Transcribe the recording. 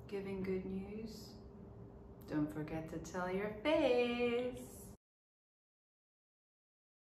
giving good news, don't forget to tell your face.